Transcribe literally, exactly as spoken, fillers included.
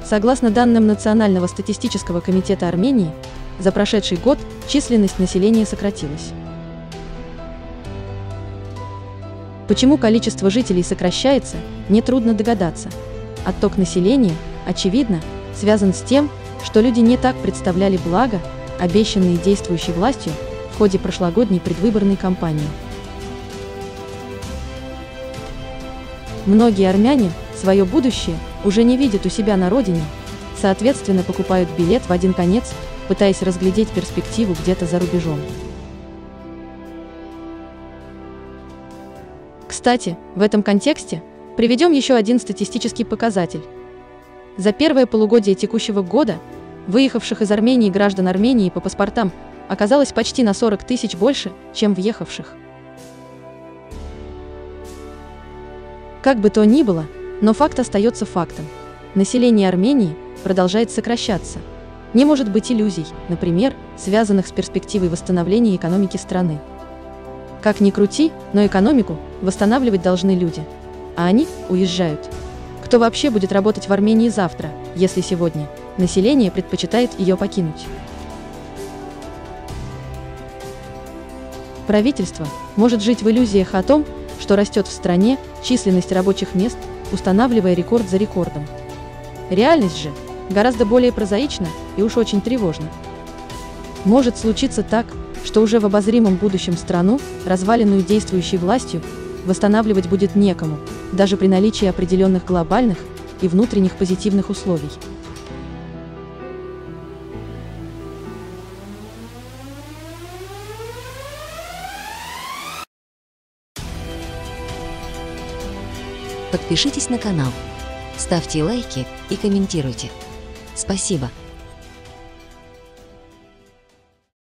Согласно данным Национального статистического комитета Армении, за прошедший год численность населения сократилась. Почему количество жителей сокращается, нетрудно догадаться. Отток населения, очевидно, связан с тем, что люди не так представляли блага, обещанные действующей властью в ходе прошлогодней предвыборной кампании. Многие армяне свое будущее уже не видят у себя на родине, соответственно, покупают билет в один конец, пытаясь разглядеть перспективу где-то за рубежом. Кстати, в этом контексте приведем еще один статистический показатель. За первое полугодие текущего года выехавших из Армении граждан Армении по паспортам оказалось почти на сорок тысяч больше, чем въехавших. Как бы то ни было, но факт остается фактом. Население Армении продолжает сокращаться. Не может быть иллюзий, например, связанных с перспективой восстановления экономики страны. Как ни крути, но экономику восстанавливать должны люди. А они уезжают. Кто вообще будет работать в Армении завтра, если сегодня население предпочитает ее покинуть? Правительство может жить в иллюзиях о том, что растет в стране численность рабочих мест, устанавливая рекорд за рекордом. Реальность же гораздо более прозаична и уж очень тревожна. Может случиться так, что уже в обозримом будущем страну, разваленную действующей властью, восстанавливать будет некому, даже при наличии определенных глобальных и внутренних позитивных условий. Подпишитесь на канал, ставьте лайки и комментируйте. Спасибо!